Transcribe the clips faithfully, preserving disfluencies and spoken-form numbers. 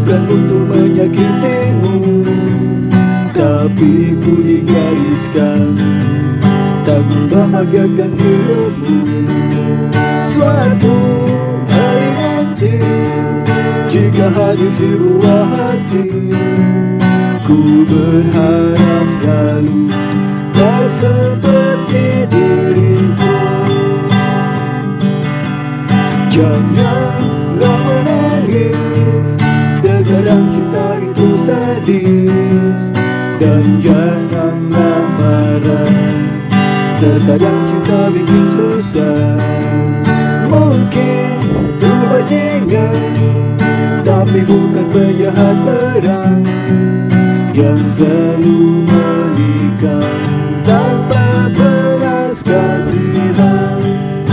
bukan untuk menyakitimu, tapi ku digariskan tak membahagiakan hidupmu. Suatu hari nanti, jika hadir di buah hati, ku berharap selalu tak seperti dirimu. Janganlah menangis, terkadang cinta itu sadis. Dan janganlah marah, terkadang cinta bikin susah. Mungkin ku bajingan, tapi bukan penjahat perang yang selalu menikah tanpa belas kasihan.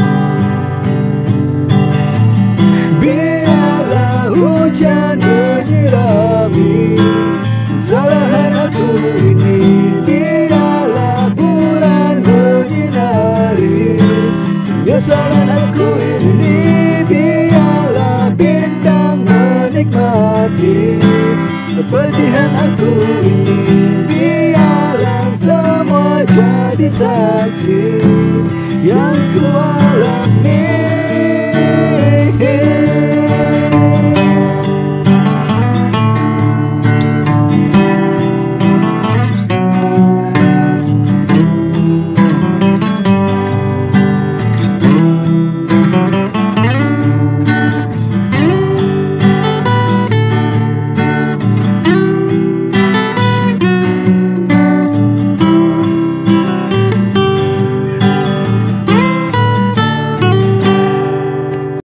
Biarlah hujan menyirami kesalahan aku ini, biarlah bulan menyinari penyesalan aku ini, biarlah bintang menikmati kepedihan aku ini, biarlah semua jadi saksi yang ku alami.